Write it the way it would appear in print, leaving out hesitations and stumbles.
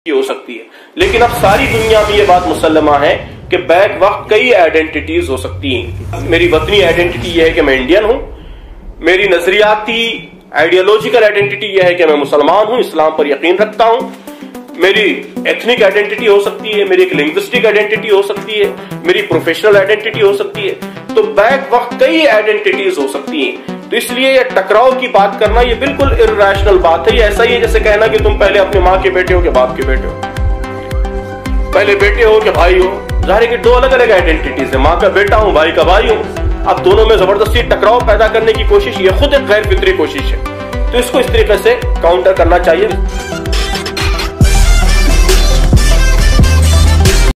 हो सकती है। लेकिन अब सारी दुनिया में ये बात मुसल्लमा है कि बैक वक्त कई आइडेंटिटीज हो सकती हैं। मेरी वतनी आइडेंटिटी यह है कि मैं इंडियन हूं, मेरी नजरियाती आइडियोलॉजिकल आइडेंटिटी यह है कि मैं मुसलमान हूं, इस्लाम पर यकीन रखता हूं। मेरी एथनिक आइडेंटिटी हो सकती है, मेरी एक लिंग्विस्टिक आइडेंटिटी हो सकती है, मेरी प्रोफेशनल आइडेंटिटी हो सकती है। तो बैक वक्त कई आइडेंटिटीज हो सकती हैं। तो इसलिए ये टकराव की बात करना ये बिल्कुल इर्रेशनल बात है। ये ऐसा ही है जैसे कहना कि तुम पहले अपनी माँ के बेटे हो कि बाप के बेटे हो, पहले बेटे हो कि भाई हो। जाहिर है कि दो अलग अलग आइडेंटिटीज है, माँ का बेटा हूं, भाई का भाई हूं। अब दोनों में जबरदस्ती टकराव पैदा करने की कोशिश ये खुद एक गैर फितरी कोशिश है। तो इसको इस तरीके से काउंटर करना चाहिए।